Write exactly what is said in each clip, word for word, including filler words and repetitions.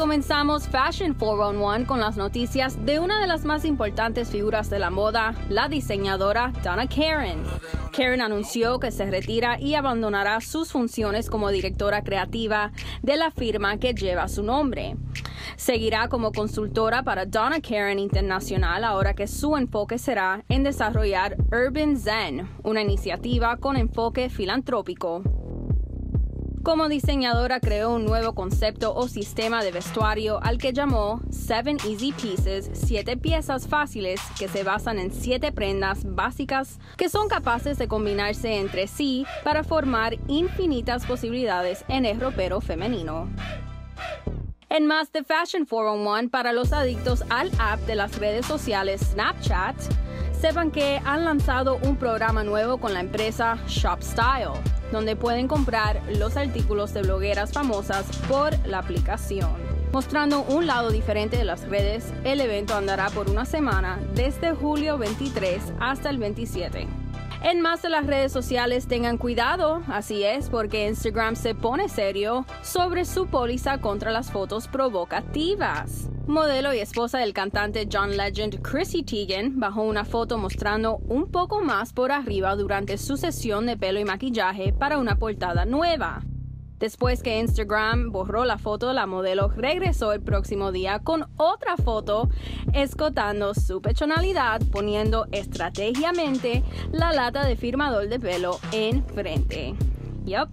comenzamos Fashion cuatro once con las noticias de una de las más importantes figuras de la moda, la diseñadora Donna Karan. Karan anunció que se retira y abandonará sus funciones como directora creativa de la firma que lleva su nombre. Seguirá como consultora para Donna Karan Internacional ahora que su enfoque será en desarrollar Urban Zen, una iniciativa con enfoque filantrópico. Como diseñadora creó un nuevo concepto o sistema de vestuario al que llamó Seven Easy Pieces, siete piezas fáciles que se basan en siete prendas básicas que son capaces de combinarse entre sí para formar infinitas posibilidades en el ropero femenino. En más de Fashion cuatro once, para los adictos al app de las redes sociales Snapchat, sepan que han lanzado un programa nuevo con la empresa ShopStyle, donde pueden comprar los artículos de blogueras famosas por la aplicación. Mostrando un lado diferente de las redes, el evento andará por una semana, desde julio veintitrés hasta el veintisiete. En más de las redes sociales, tengan cuidado, así es, porque Instagram se pone serio sobre su póliza contra las fotos provocativas. Modelo y esposa del cantante John Legend, Chrissy Teigen, bajó una foto mostrando un poco más por arriba durante su sesión de pelo y maquillaje para una portada nueva. Después que Instagram borró la foto, la modelo regresó el próximo día con otra foto escotando su pechonalidad, poniendo estratégicamente la lata de firmador de pelo enfrente. Yup.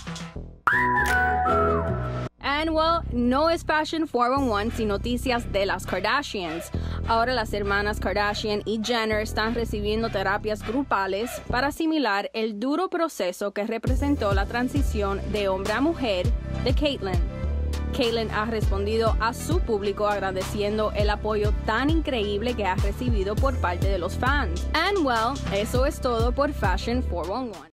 And well, no es Fashion cuatro once sin noticias de las Kardashians. Ahora las hermanas Kardashian y Jenner están recibiendo terapias grupales para asimilar el duro proceso que representó la transición de hombre a mujer de Caitlyn. Caitlyn ha respondido a su público agradeciendo el apoyo tan increíble que ha recibido por parte de los fans. And well, eso es todo por Fashion cuatro once.